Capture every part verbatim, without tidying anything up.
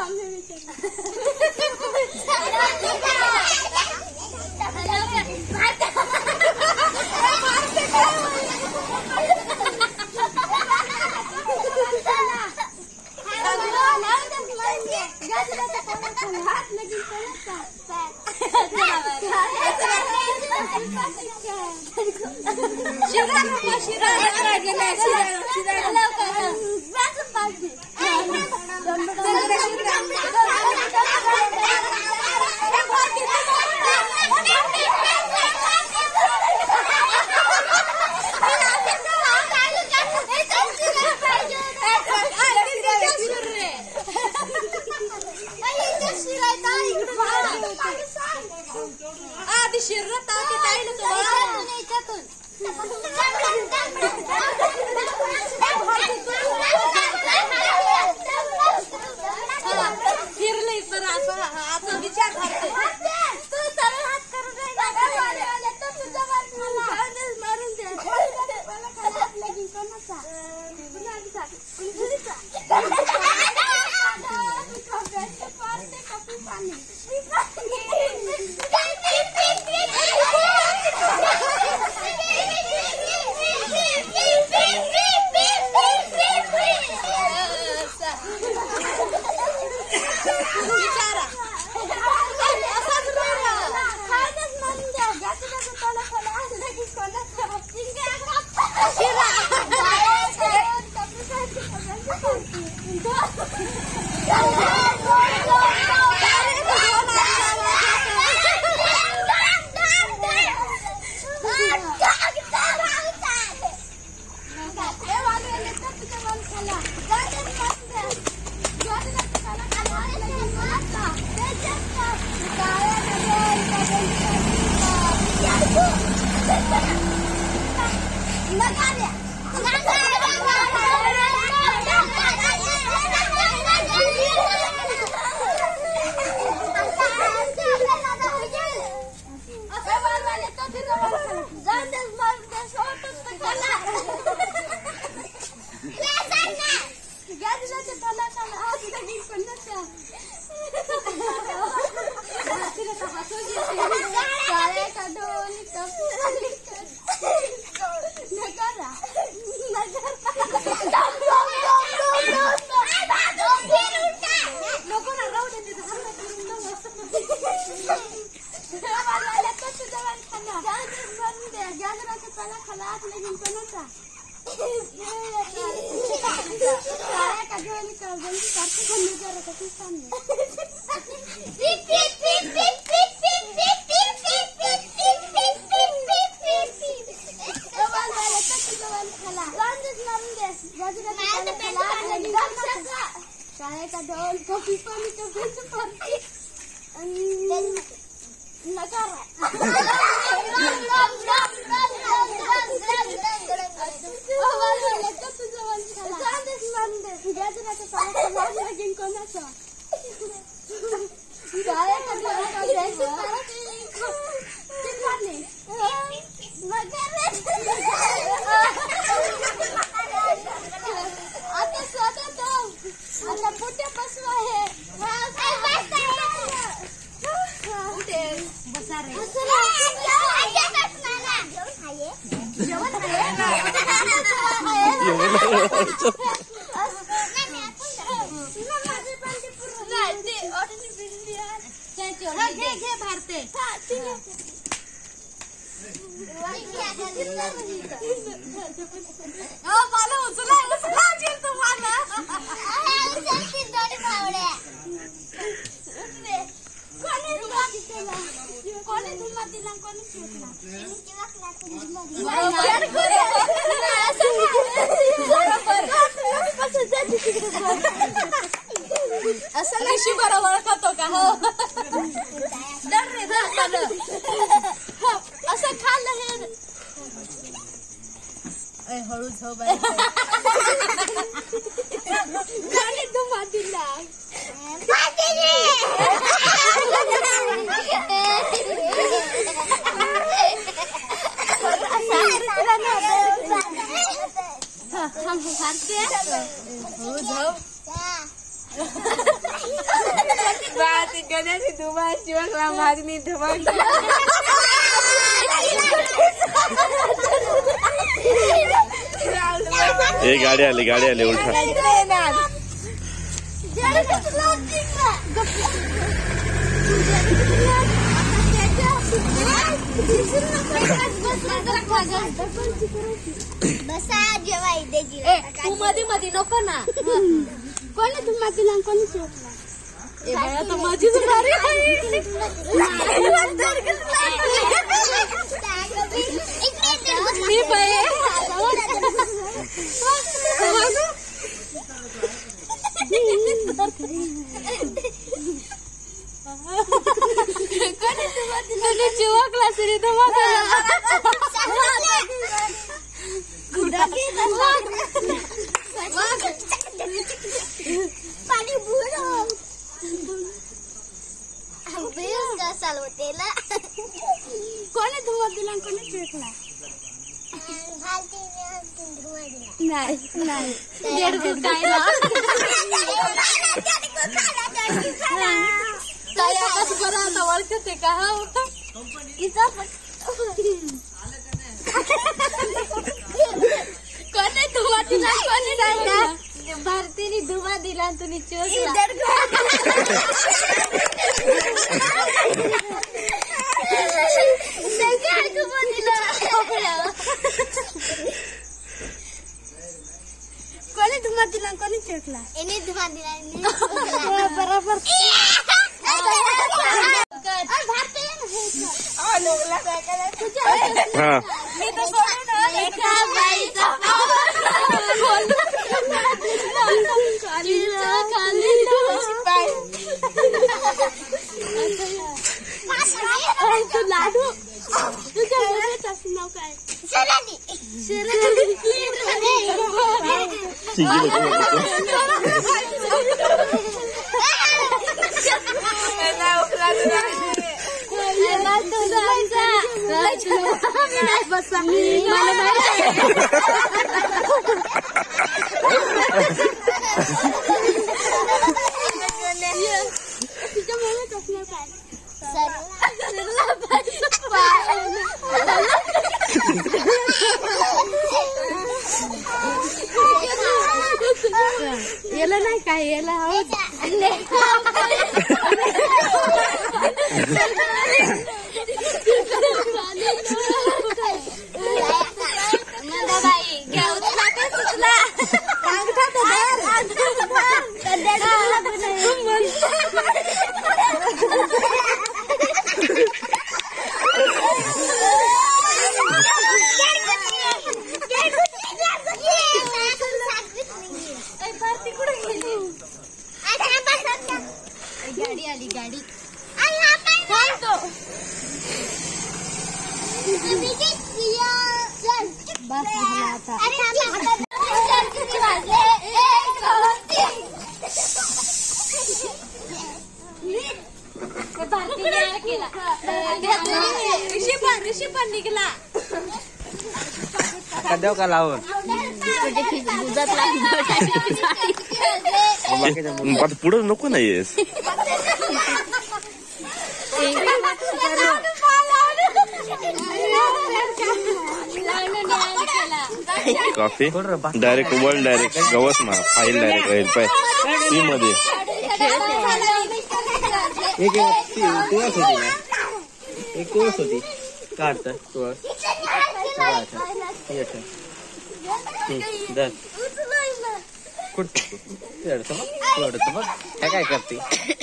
आधी शिरत आधी ताईला तो फिरले तर असं आता विचार करते तू सरळ हात करून मारून दे लगीन कोणाचा असं नशी बरोबर खातो का हो डर रे असं खाल्लं हे हळू झो बाई गाणी तू मातीला हम खाते हो झो बाती गण्याची दुबा शिवकला माझनी धमाल ए गाडी आली गाडी आली उलटा तू मध्ये मध्ये नको ना कोणी तू मध्ये लहान कोणी शिवकला मजीच मी बाई चिवकला तरी पाणी बुडव कोणी धुवा दिला कोणी चिवकला नाही नाही कसं बरं आता ओळखते का कोणी धुवा दिला कोणी नाही भारतीने धुवा दिला तुम्ही चिवकला कोणी धुवा दिला कोणी चिवकला एने धुवा दिला बरोबर हा मी तर सोडून एका बाईचा तू लाडू तुझ्या मुलाचं नाव काय शरानी तिच्या मुलाचं नाव काय याला नाही काय याला गाडी आली गाडी बस आता ऋषी पण निघला देव का लावून पुढे नको ना येस कॉफी डायरेक्ट वर डायरेक्ट गवस मा फाईल डायरेक्ट राहील पाय सी मध्ये एक तुळस होती ना एक तुळस होती काढत तुळस दर कुठ बघ बघ काय करते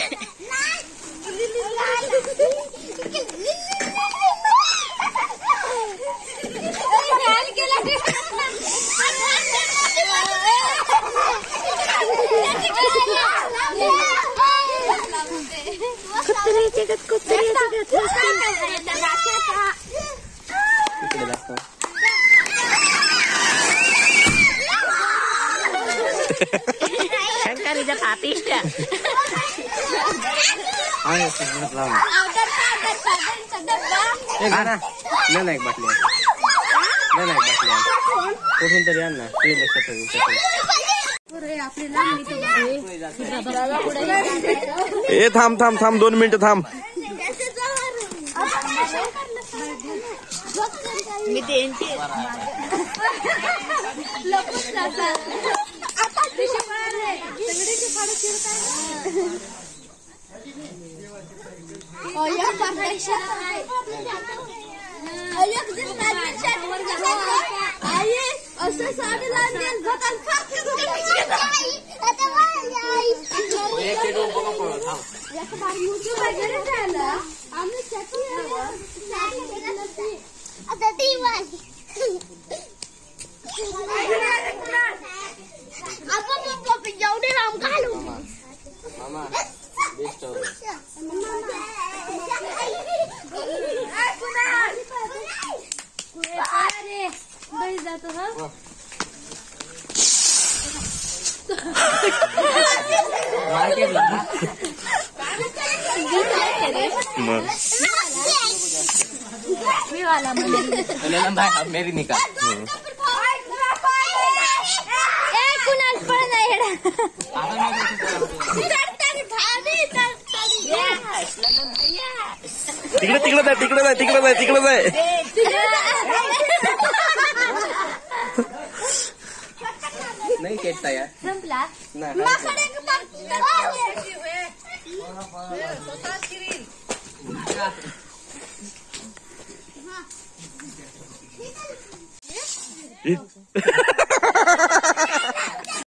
शंकरीचा पापिष्ट ना एक बाटली ना एक बाटली कुठून तरी आण ना ते लक्षात ए थांब थांब थांब दोन मिनिटं थांब. मी देईन की. असं साडी लागेल एवढे राम घालू मामा बेस्ट जातो हा मग मी वाला मेरी निकाल कुणाल पण नाही तिकडे तिकडे जाय तिकडे जाय तिकडे जाय तिकडे जाय. नाही खेळता यार संपला नाही